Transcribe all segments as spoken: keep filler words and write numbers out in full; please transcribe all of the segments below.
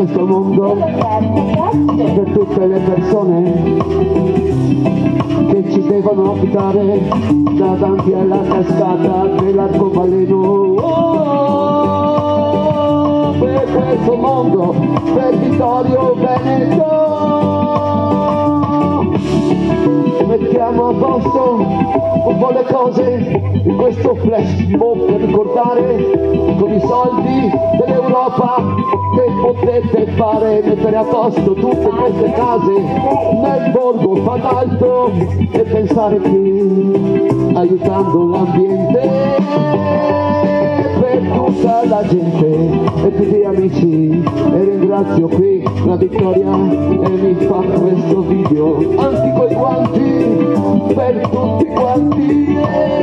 questo mondo, per tutte le persone che ci devono abitare davanti alla cascata dell'arcobaleno. Oh, per questo mondo, per Vittorio Veneto, mettiamo a posto un po' le cose in questo flash mob per ricordare con i soldi dell'Europa che potete fare, mettere a posto tutte queste case nel borgo Fadalto e pensare che aiutando l'ambiente per tutta la gente e tutti gli amici, e ringrazio qui la Vittoria e mi fa questo video anche coi guanti per tutti quanti.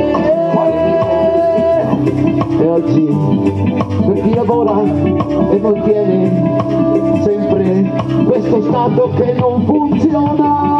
E oggi per chi lavora e mantiene sempre questo stato che non funziona,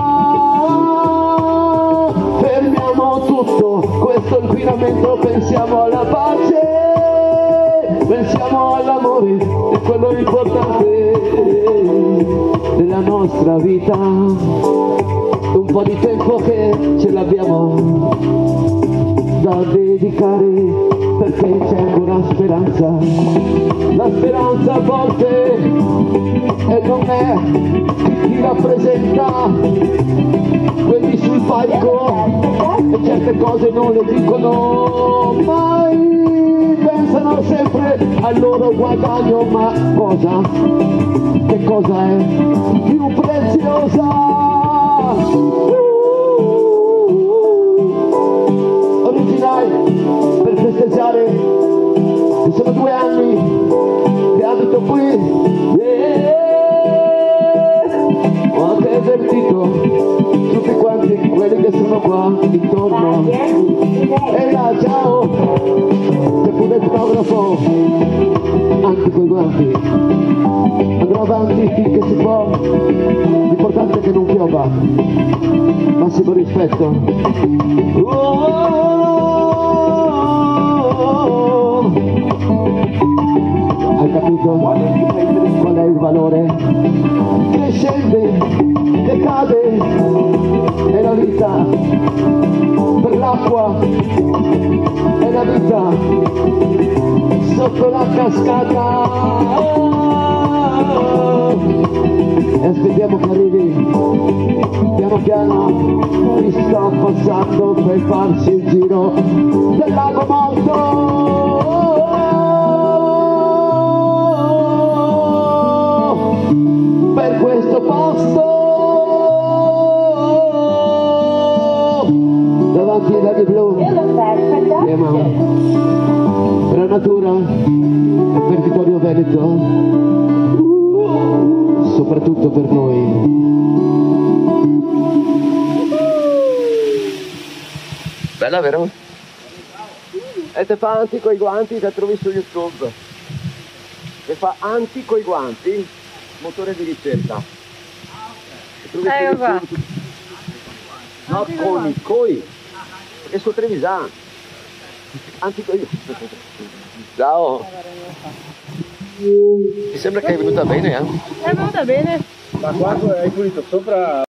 fermiamo tutto questo inquinamento, pensiamo alla pace, pensiamo all'amore, è quello importante della nostra vita. Un po' di tempo che ce l'abbiamo da dedicare, perché c'è ancora speranza. La speranza a volte e non è chi ti rappresenta, quelli sul palco e certe cose non le dicono mai, pensano sempre al loro guadagno, ma cosa? Che cosa è più preziosa? Per festeggiare che sono due anni che abito qui, yeah. Ho anche avvertito tutti quanti quelli che sono qua intorno. E là, ciao, c'è pure il fotografo anche coi guanti, andrò avanti finché si può, l'importante è che non piova. Massimo rispetto. Oh, hai capito qual è il valore che scende, che cade, è la vita, per l'acqua è la vita, sotto la cascata, e aspettiamo che arrivi piano piano, mi sto passando per farsi il giro del lago morto. Per questo posto davanti ai laghi blu, per la natura e per Vittorio Veneto, soprattutto per noi. Bella, vero? E te fa anti coi guanti, te trovi su YouTube. Che fa anti coi guanti, motore di ricerca. Ecco qua. No, con i coi. Perché su Trevisan. Anti coi. Ciao. Mi sembra che è venuta bene, eh? È venuta bene. Ma quando hai pulito sopra